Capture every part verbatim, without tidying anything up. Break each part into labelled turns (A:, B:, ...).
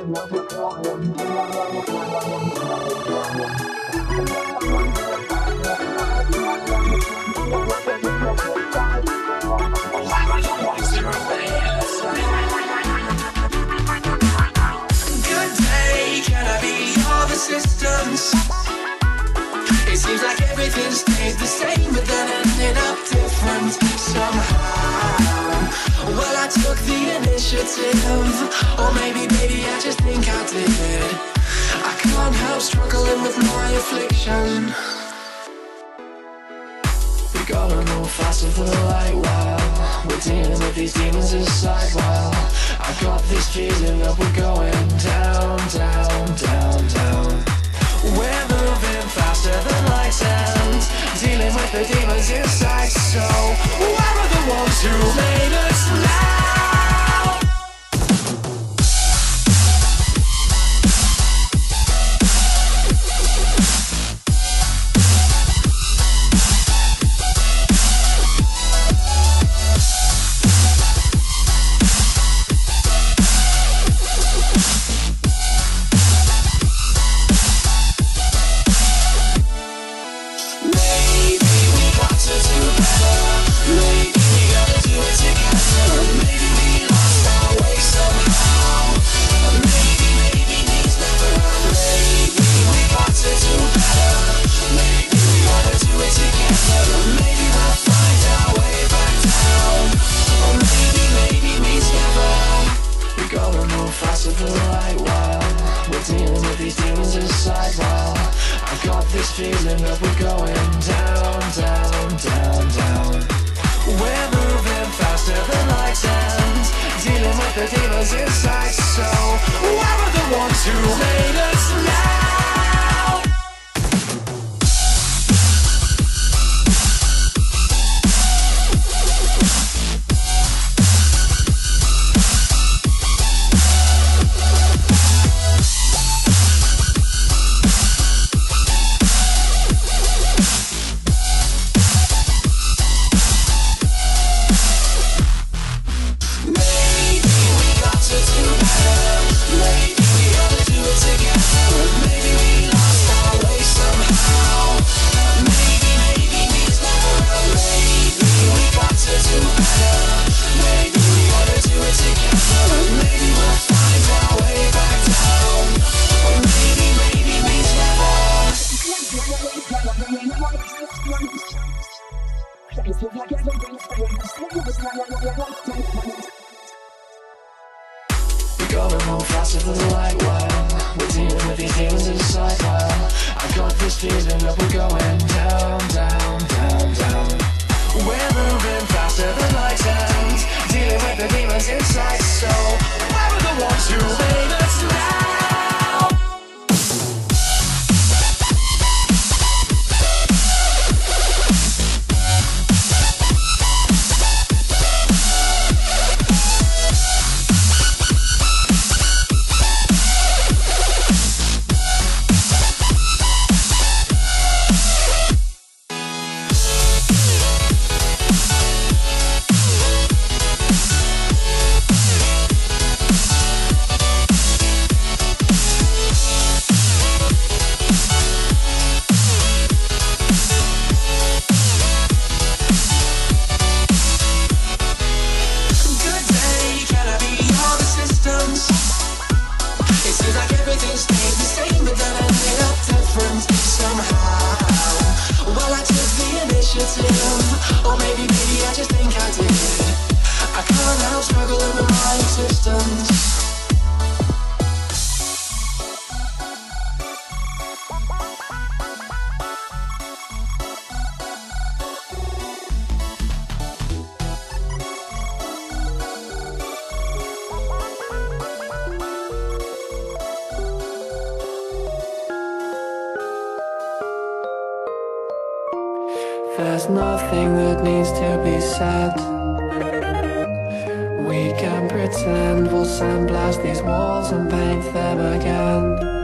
A: Systems. It seems like everything stayed the same, but then ended up different somehow. Well, I took the initiative, or maybe, maybe I just think I did. I can't help struggling with my affliction. We gotta move faster for the light while we're dealing with these demons inside. While I've got this feeling that we're going down, down, down, down. We're moving faster than light and dealing with the demons inside. So where are the ones who made us now? Or maybe, maybe I just think I did. I can't help struggling with my existence. There's nothing that needs to be said. We can pretend we'll sandblast these walls and paint them again.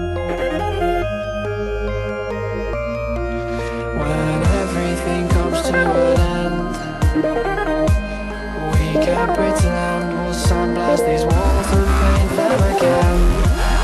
A: When everything comes to an end, we can pretend we'll sandblast these walls and paint them again.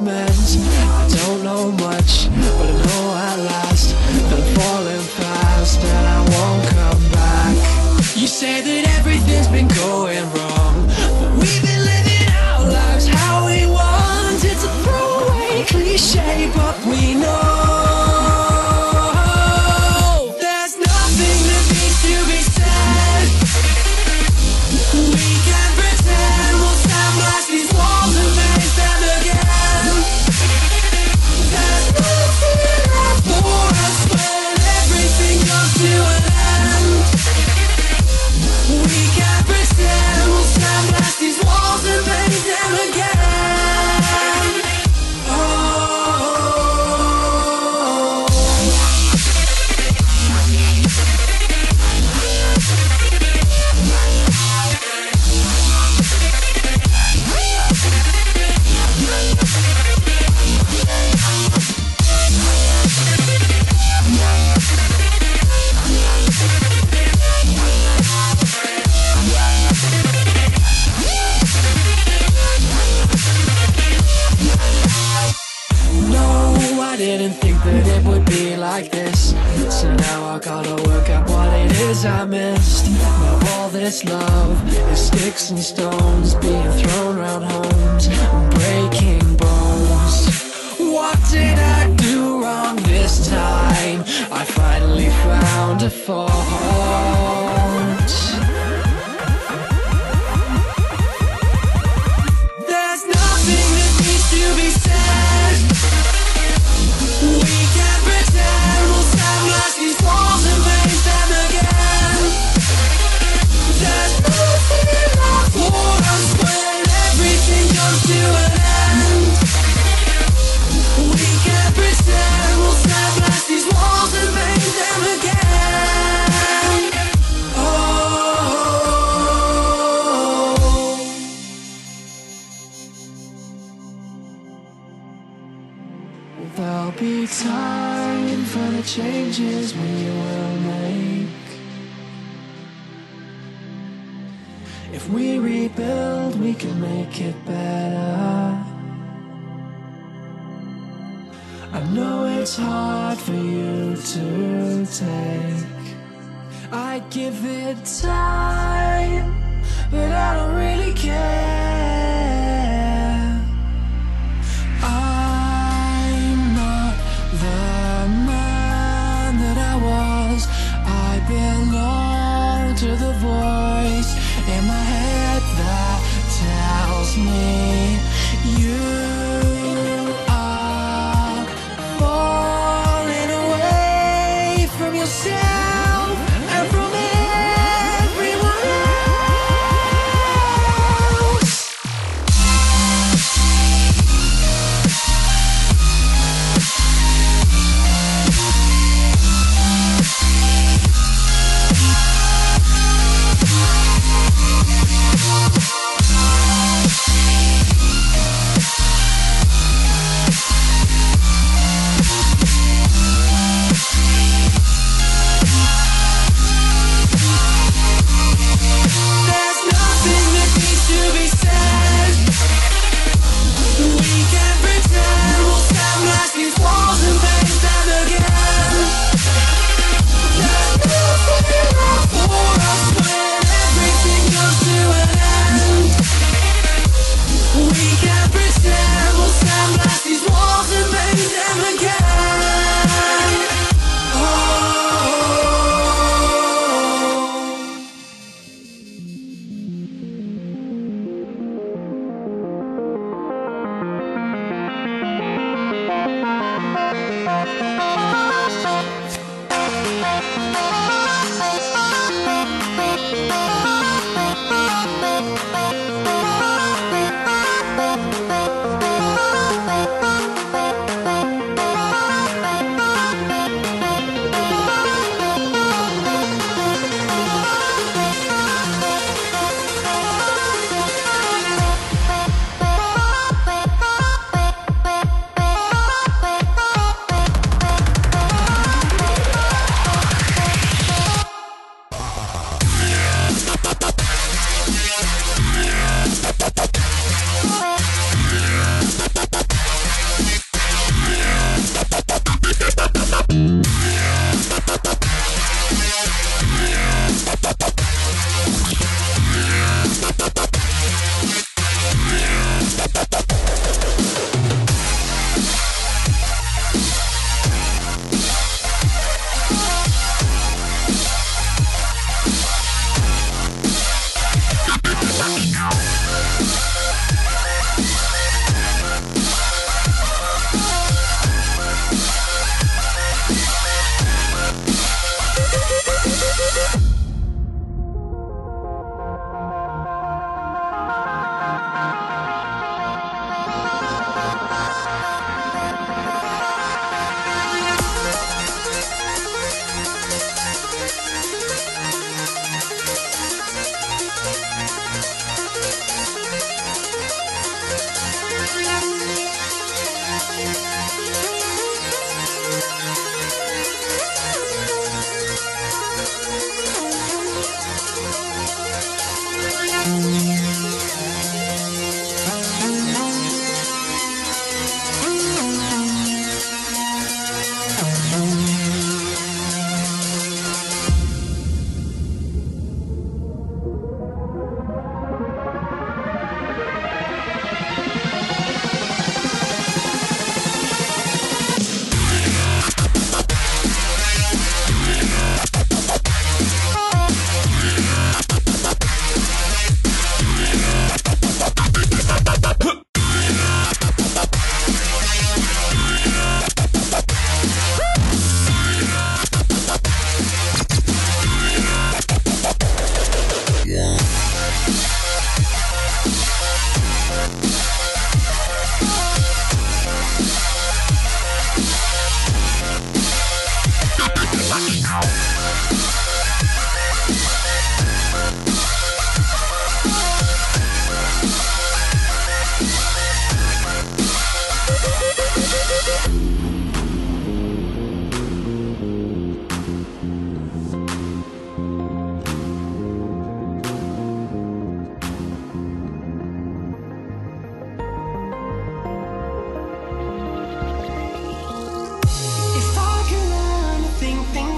A: meant. I don't know much, but I know at last that I'm falling fast and I won't come back. You say that everything's been going wrong, but we've been living our lives how we want. It's a throwaway cliche, but we know there's nothing that needs to be said. We can pretend we'll sandblast these walls and make them again. There's nothing left for us when everything comes to an end. We can pretend we'll sandblast these walls and make them again. Oh. I didn't think that it would be like this, so now I gotta work out what it is I missed. Now all this love is sticks and stones being thrown around homes and breaking bones. What did I do wrong this time? I finally found a fault. There's nothing that needs to be said. We can pretend we'll sandblast these walls and make them again. There's nothing left for us when everything comes to an end. We can pretend we'll sandblast these walls and make them again. Oh. There'll be time for the changes we will make. If we rebuild, we can make it better. I know it's hard for you to take. I give it time, but I don't really care. Belong to the voice in my head that tells me you are falling away from yourself and from everyone else.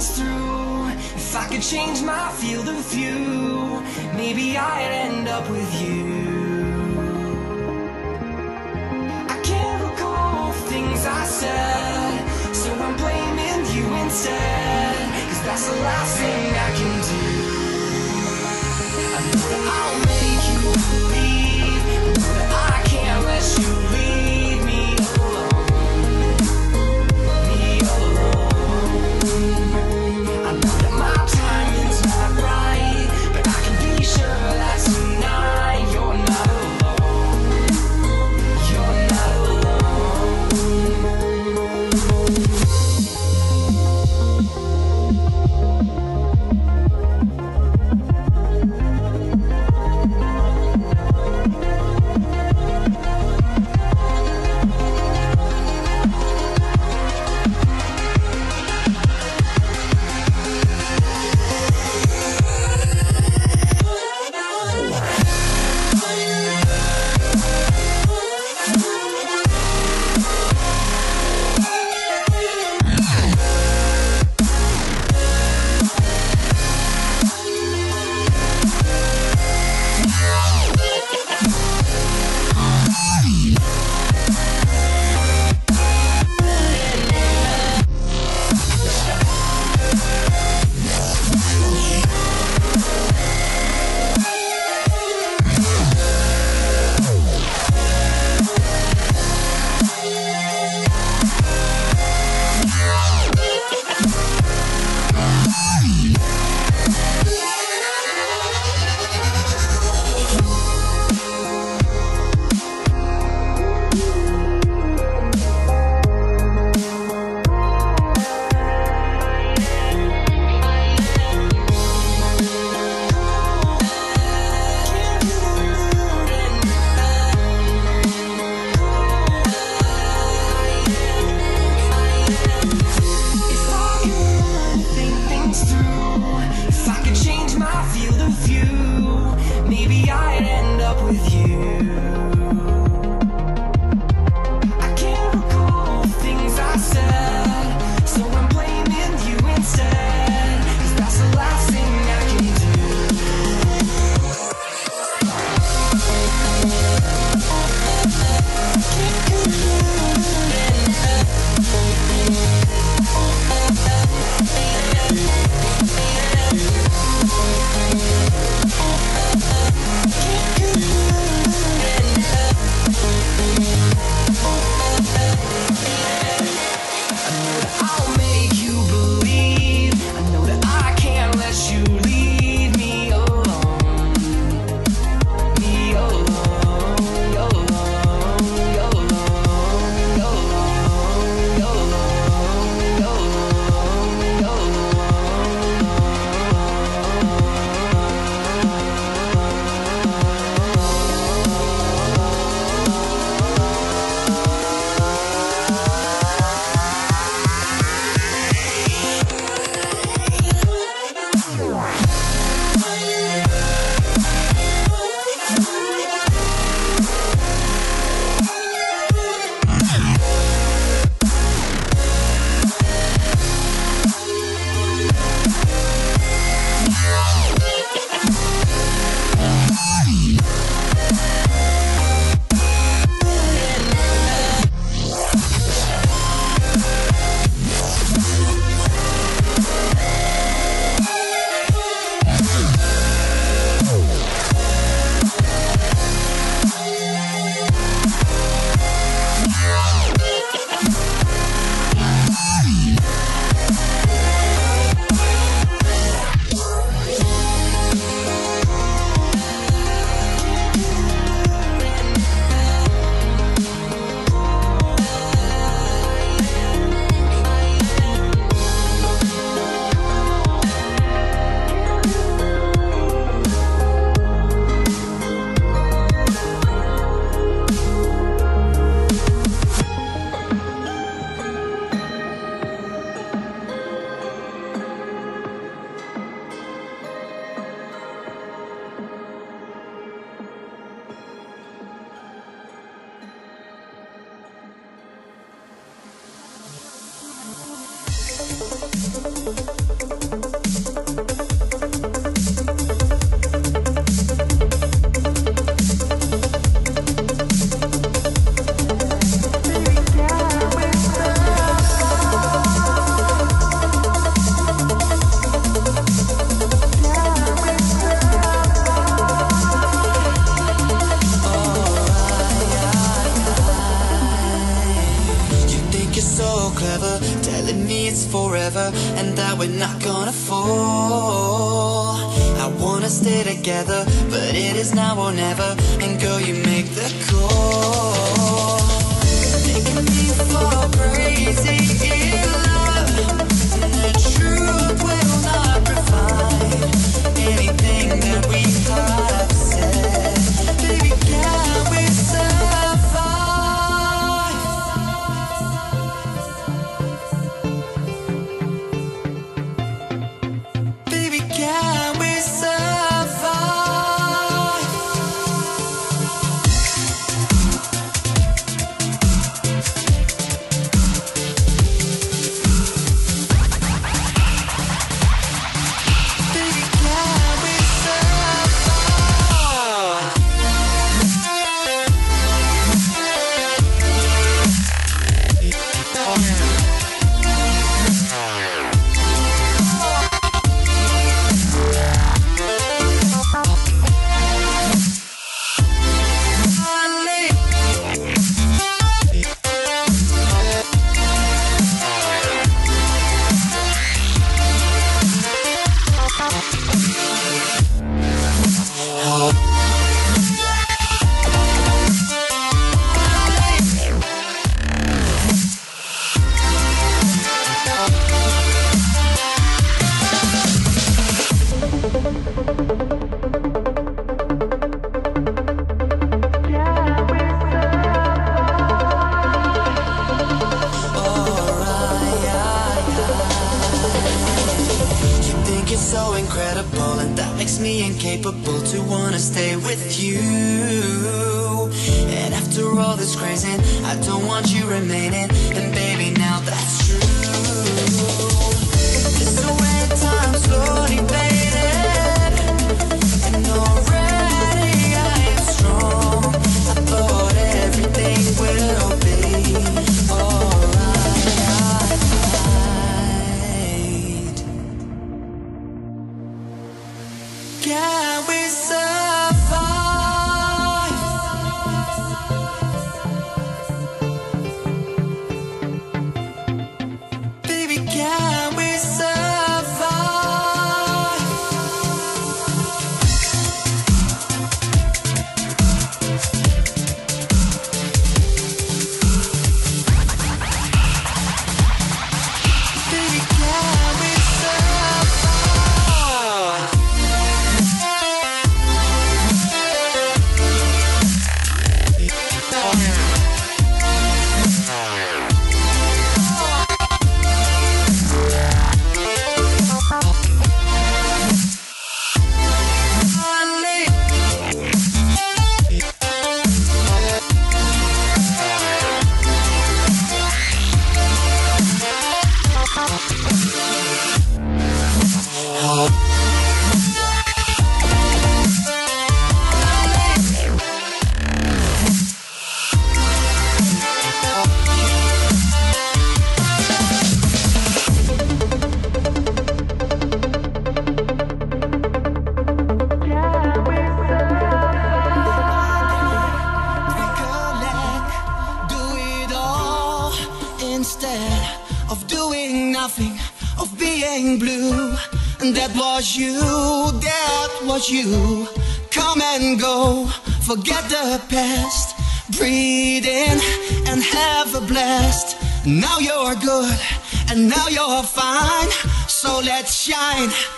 A: comes through. If I could change my field of view, maybe I'd end up with you. I can't recall things I said, so I'm blaming you instead, 'cause that's the last thing I can do. I know that I'll make you believe, I know that I can't let you leave me alone, me alone. I know that my timing's not right, but I can be sure that tonight you're not alone, you're not alone.
B: you're so clever, telling me it's forever and that we're not gonna fall. I wanna stay together, but it is now or never. And girl, you make the call, making me fall crazy in love. And the truth will not refine anything that we have said. Baby, can we survive? Baby, can we survive? Baby, can we survive? So incredible, and that makes me incapable to wanna stay with you. And after all this crazy, I don't want you remaining. And baby, now that's true. Just the way time slowly faded, and already I am strong. I thought everything will be alright. Can we survive? Baby, can we survive? Baby, can we survive? Instead of doing nothing, of being blue. And that was you, that was you. Come and go, forget the past. Breathe in and have a blast. Now you're good, and now you're fine. So let's shine.